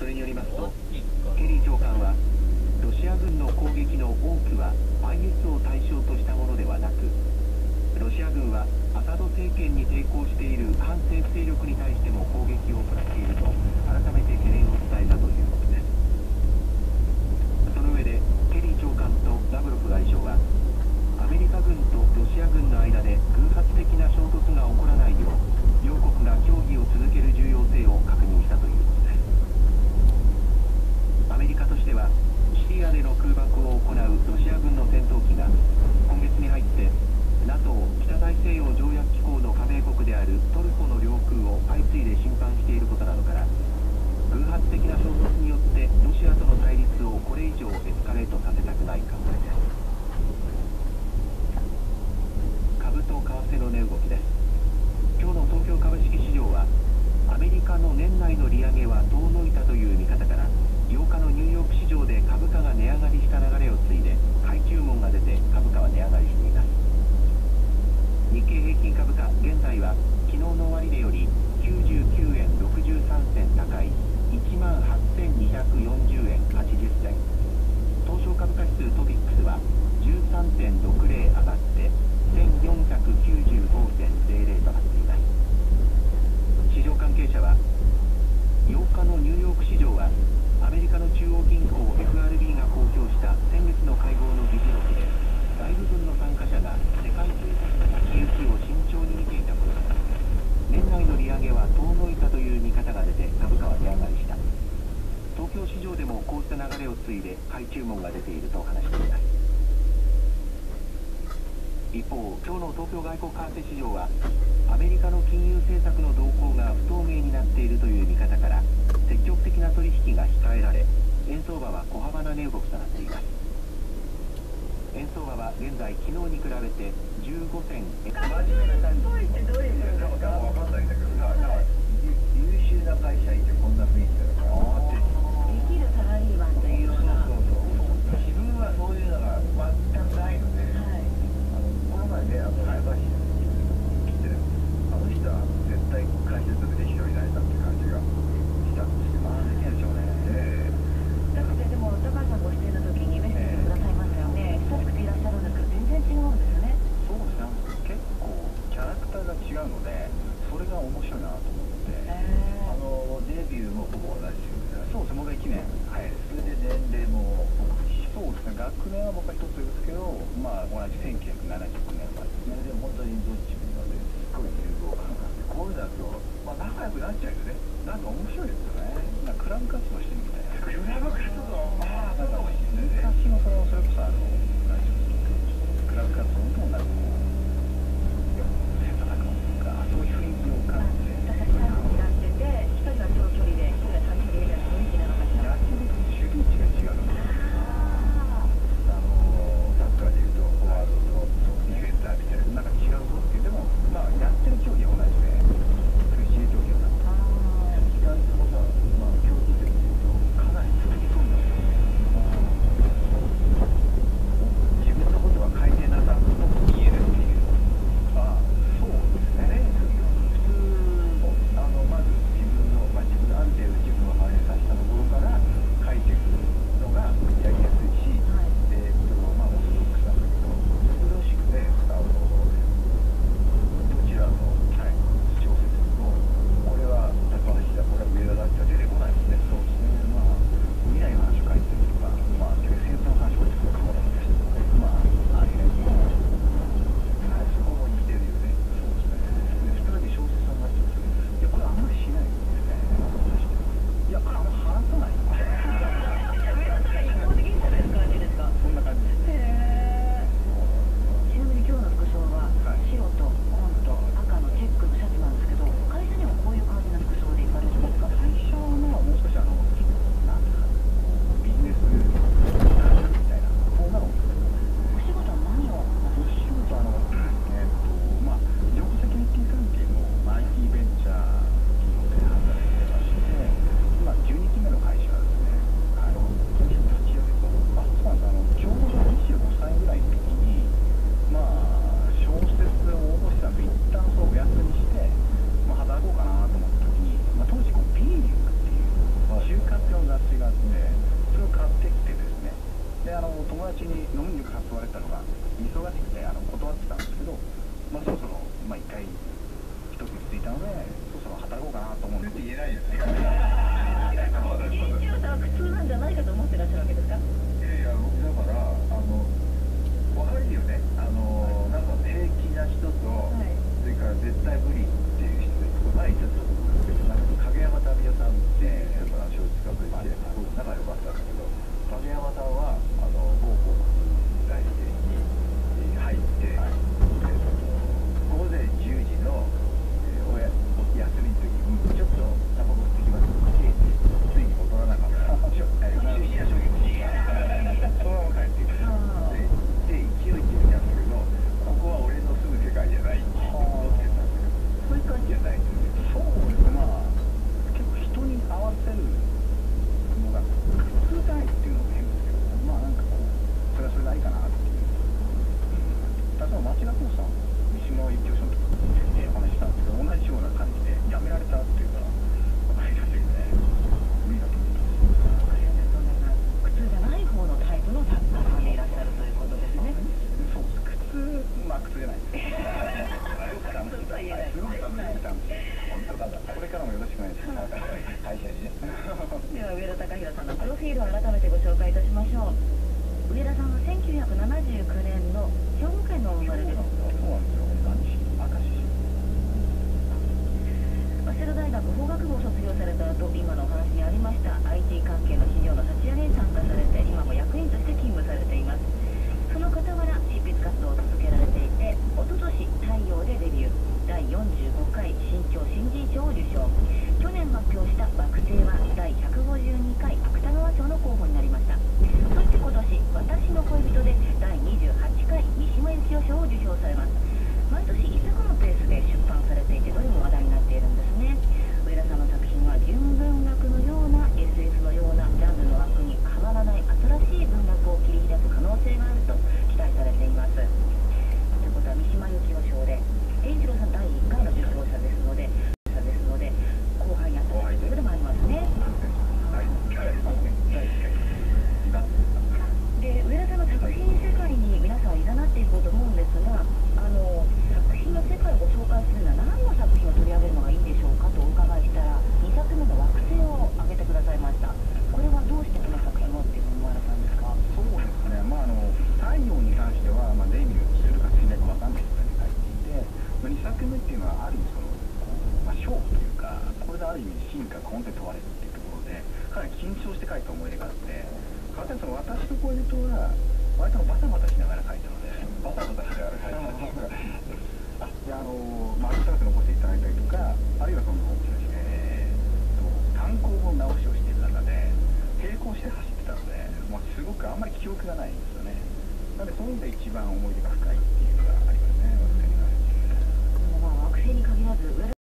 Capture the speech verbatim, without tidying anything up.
れによりますと、ケリー長官はロシア軍の攻撃の多くは アイエス を対象としたものではなく、ロシア軍はアサド政権に抵抗している反政府勢力に対しても攻撃を行っていると改めて懸念を伝えたということです。その上でケリー長官とラブロフ外相は、アメリカ軍とロシア軍の間で偶発的な衝突が起こらないよう両国が協議を続ける重要性を確認したということです。アメリカとしてはシリアでの空爆を行うロシア軍の戦闘機が今月に入って ナトー 北大西洋条約機構の加盟国であるトルコの領空を相次いで侵犯していることなどから、偶発的な衝突によってロシアとの対立をこれ以上エスカレートさせたくない考えです。株と為替の値動きです。今日の東京株式市場はアメリカの年内の利上げは遠のいたという見方から、ようかのニューヨーク市場で株価が値上がりした流れを継いで買い注文が出て株価は値上がりしています。日経平均株価、現在は昨日の終値よりきゅうじゅうきゅうえんろくじゅうさんせん高い いちまんはっせんにひゃくよんじゅうえんはちじゅっせん。東証株価指数トピックスは じゅうさんてんろくゼロ 上がってせんよんひゃくきゅうじゅうごてんゼロゼロとなっています。市場関係者は、ようかのニューヨーク市場はアメリカの中央銀行 エフアールビー が公表した先月の会合の議事録で、大部分の参加者が世界経済の先行きを慎重に見ていたことから、年内の利上げは遠のいたという見方が出て株価は値上がりした。東京市場でもこうした流れを継いで買い注文が出ていると話しています。一方、今日の東京外国為替市場はアメリカの金融政策の動向が不透明になっているという見方から、積極的な取引が控えられ、円相場は小幅な値動きとなっています。円相場は現在昨日に比べてじゅうごせん真面目な感じ。どういう意味だか分かんないんだけど、優秀な会社員ってこんな雰囲気だから、できるサラリーマンというような。そうそうそう。自分はそういうのが全くないので、はい、あのこの前ね、あの早橋に来てる、あの人は絶対会社勤めで一人になれたって感じがしたんですけど。ああ、できるでしょうね。えー、だってでも高橋さんご出演の時にメッセージくださいましたよね。親しくていらっしゃるんですけど、全然違うんですよね。そうですね。結構キャラクターが違うので、それが面白いなと思って。あのデビューもほぼ同じぐらい。そうですね。僕はいちねん早いです。それで年齢もそうですね。学年は僕は一つ上ですけど、まあ同じせんきゅうひゃくななじゅうきゅうねん生まれですね。でも本当にどっちもすごい融合感があって、こういうのだとまあ仲良くなっちゃうよね。なんか面白いですよね。なんかクラブ活動してみたいな。クラブ活動。ああ、そうかもしれないね。昔のそのそれこそあの何ていうんですか、クラブ活動のなんかこう切磋琢磨というか、そういう雰囲気を感じて。私たちタイムになってて、一人は長距離で、一人は短距離で雰囲気なのかしら。野球の守備位置が違うので。あのサッカーでいうとフォワードとディフェンダーみたいな、なんか違うぞっていう。でもまあやってる競技は同じで、そういう自衛競技はなくて。意外とさ、まあ競技的に言うと。 会社にね。 では上田隆弘さんのプロフィールを改めてご紹介いたしましょう。上田さんはせんきゅうひゃくななじゅうきゅうねんの兵庫県のお生まれです。 そうなんですよ。何市？明石市。 早稲田大学法学部を卒業された後、今のお話にありました アイティー 関係の企業の立ち上げに参加されて、今も役員として勤務されています。その傍ら執筆活動を続けられていて、おととし太陽でデビュー、だいよんじゅうごかい新潮新人賞を受賞。去年発表した惑星はだいひゃくごじゅうにかい芥川賞の候補になりました。そして今年、私の恋人でだいにじゅうはちかい三島由紀夫賞を受賞されます。毎年いっさくのペースで出版されていて、どれも話題になっているんですね。上田さんの作品は純文学のような エスエフ のようなジャンルの枠にはまらない新しい文学を切り開く可能性があると期待されています。ということは三島由紀夫賞で栄一郎さんだいいっかいの受賞者ですのでですので後輩にあったということでもありますね。で、上田さんの作品世界に皆さんいざなっていこうと思うんですが、あの作品の世界をご紹介するのは何の作品を取り上げるのがいいでしょうかとお伺いしたら、にさつめの惑星を挙げてくださいました。これはどうしてこの作品をっていうふうに思われたんですか？ そうですね。まああの太陽に関してはまあデビューするかしないかわかんない人に書いていて、まあ、にさくめっていうのはある意味そのまあ勝負というか、これである意味進化根底問われるっていうところで、かなり緊張して書いた思い出があって、かつてその私の恋人は割とバタバタしながら書いたので、バタバタしながら書いたので、であのまあ温かく残していただいたりとか、あるいはそのえー、と単行本直しをしている中で並行して走ってたので、もうすごくあんまり記憶がないんですよね。なのでそういう意味で一番思い出が深いっていうのがありますね、私には。 まあ惑星に限らず